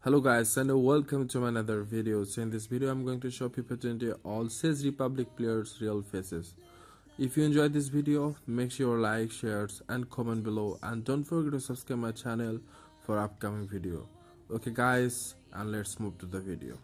Hello guys and welcome to another video. So in this video I'm going to show people 20 all Czech Republic players real faces. If you enjoyed this video, make sure you like, shares and comment below, and don't forget to subscribe my channel for upcoming video. Okay guys, and let's move to the video.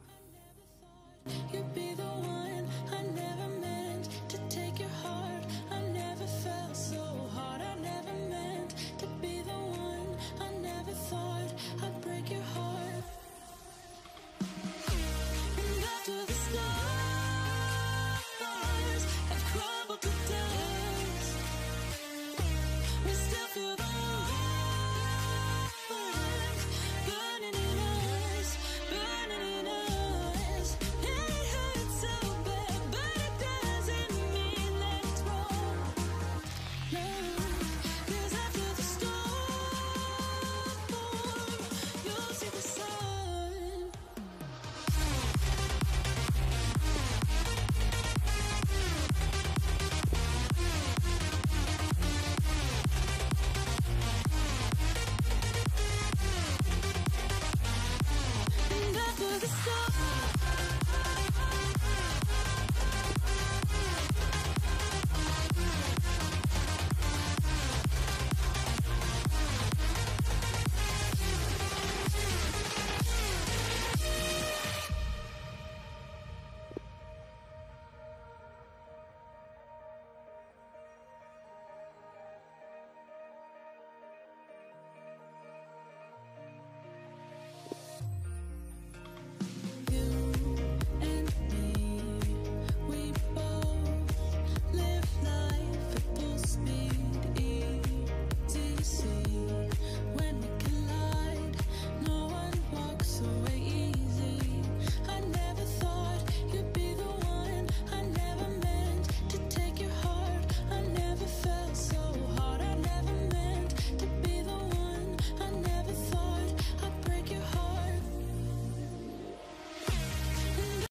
Stop.